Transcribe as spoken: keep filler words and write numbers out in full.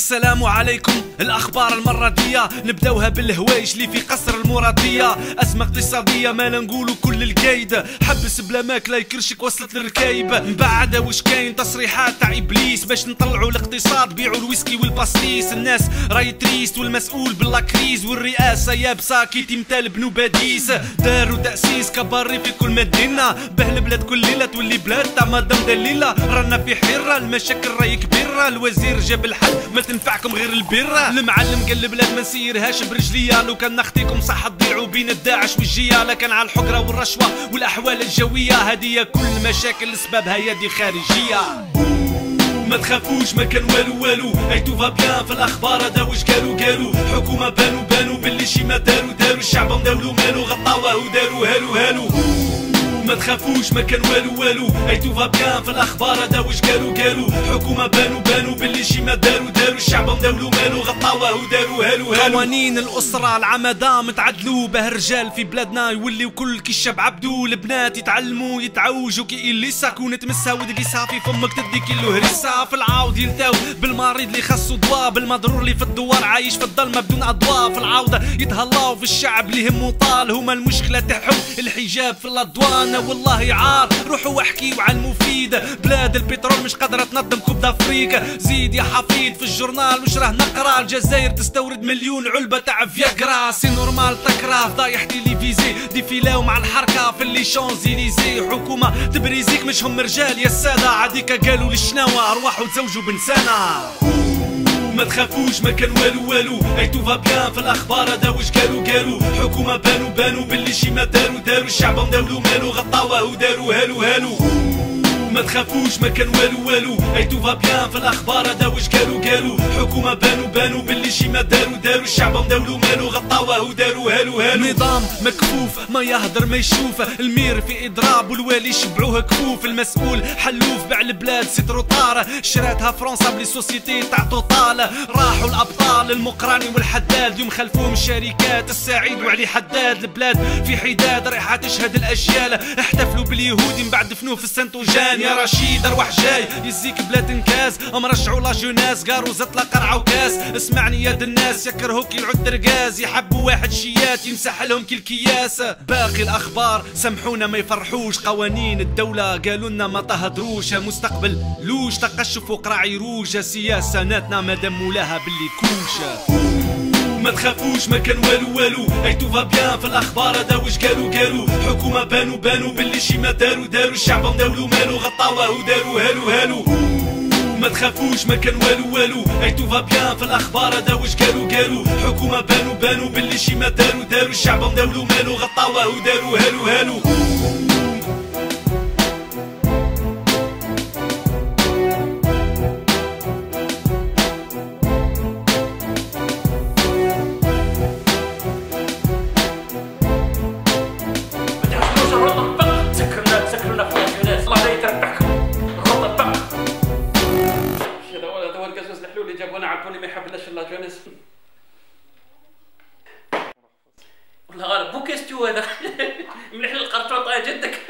السلام عليكم. الأخبار المرة دي نبداوها بالهوايش اللي في قصر المرادية. أزمة اقتصادية ما نقولوا كل الكيد، حبس بلا ماكلة يكرشك وصلت للركايب. من بعد واش كاين تصريحات تاع إبليس باش نطلعوا الاقتصاد بيعوا الويسكي والباستيس. الناس راي تريست والمسؤول باللاكريز والرئاسة يابسة كي تمثال بنوباديس. داروا تأسيس كباري في كل مدينة، به البلاد كل ليلة تولي بلاد تاع مدام دليلة. رانا في حيرة المشاكل راهي كبيرة، الوزير جاب الحل ما تنفعكم غير البيرة. المعلم قال البلاد ما نسيرهاش برجليا، لو كان نخطيكم صح تضيعوا بين الداعش والجيا. لكن على الحقرة والرشوة والأحوال الجوية هذه كل مشاكل سببها يدي خارجية. ما تخافوش ما كان والو والو، اي تو فا بيان في الاخبار هذا واش قالوا قالوا. حكومه بانوا بانوا باللي شي ما داروا داروا، الشعب مداولو مالو غطاوه وداروا هالو هالو. ما تخافوش ما كان والو والو، اي تو فا بيان في الاخبار هذا واش قالوا قالوا. حكومه بانوا بانوا باللي شي ما داروا داروا، الشعب مداولو مالو غطاوه وداروا هالو هالو. قوانين الاسره العمدة متعدلوا به الرجال في بلادنا يوليو كل كي الشاب عبدو. البنات يتعلموا يتعوجوا كي اللي ساكون تمسها ودقيسها في فمك تدي كيلو هريسه. في العاود يلتاو بالمريض اللي خاصو دواء، بالمضرور اللي في الدوار عايش في الظلمه بدون اضواء. في العوده يتهلاو في الشعب اللي همو طال، هما المشكله تاعهم الحجاب في الادوان. والله عار روحوا واحكيو على المفيد، بلاد البترول مش قادره تنظم كوب دافريك. زيد يا حفيد في الجورنال وش راه نقرا، الجزائر تستورد مليون علبه تاع فياغرا. سي نورمال تكره ضايح تيليفيزي ديفيلاو مع الحركه في اللي شونزيليزي. حكومه تبريزيك مش هم رجال يا الساده، عاديك قالوا للشناوه ارواحوا تزوجوا بنسانه. ما تخافوش ما كان والو والو، اي تو فا بيان في الاخبار هذا واش قالوا قالوا. حكومه بانوا بانوا باللي شي ما داروا داروا، الشعب مداولو مالو غطاوه وداروا هالو هالو. ما تخافوش ما كان والو والو، اي تو فا بيان في الاخبار هذا واش قالوا قالوا. حكومه بانوا بانوا باللي شي ما داروا داروا، الشعب مداولو مالو غطاوه وداروا هالو هالو. نظام مكفوف ما يهدر ما يشوف، المير في اضراب والوالي شبعوه كفوف. المسؤول حلوف باع البلاد سي تروطار، شراتها فرنسا بلي سوسيتي تاع توطال. راحوا الابطال المقراني والحداد، اليوم خلفوهم الشركات السعيد وعلي حداد. البلاد في حداد رايحه تشهد الاجيال، احتفلوا باليهودي من بعد دفنوه في السنتوجان. يا رشيد ارواح جاي يزيك بلا تنكاز، ام رجعوا لا جوناس قاروا زطله قرعه وكاس. اسمعني يا الناس يكرهوك يلعد رقاز، يحبوا واحد شيات يمسح لهم كل كياس. باقي الاخبار سامحونا ما يفرحوش، قوانين الدوله قالوا لنا ما تهدروش. مستقبل لوش تقشف وقرع يروج، سياساتنا مادام مولاها باللي كوشه. ما تخافوش ما كان والو والو، اي تو فا بيان في الاخبار هذا واش قالوا قالوا. حكومه بانوا بانوا باللي شي ما داروا داروا، الشعب مداولو مالو غطاوه وداروا هالو هالو. ما تخافوش ما كان والو والو، اي تو فا بيان في الاخبار هذا واش قالوا قالوا. حكومه بانوا بانوا باللي شي ما داروا داروا، الشعب مداولو مالو غطاوه وداروا هالو هالو. جابونا عرفوني ما يحبناش الله جونس. والله غالب بو كيستيو هذا مليح القرطوطه يا جدك.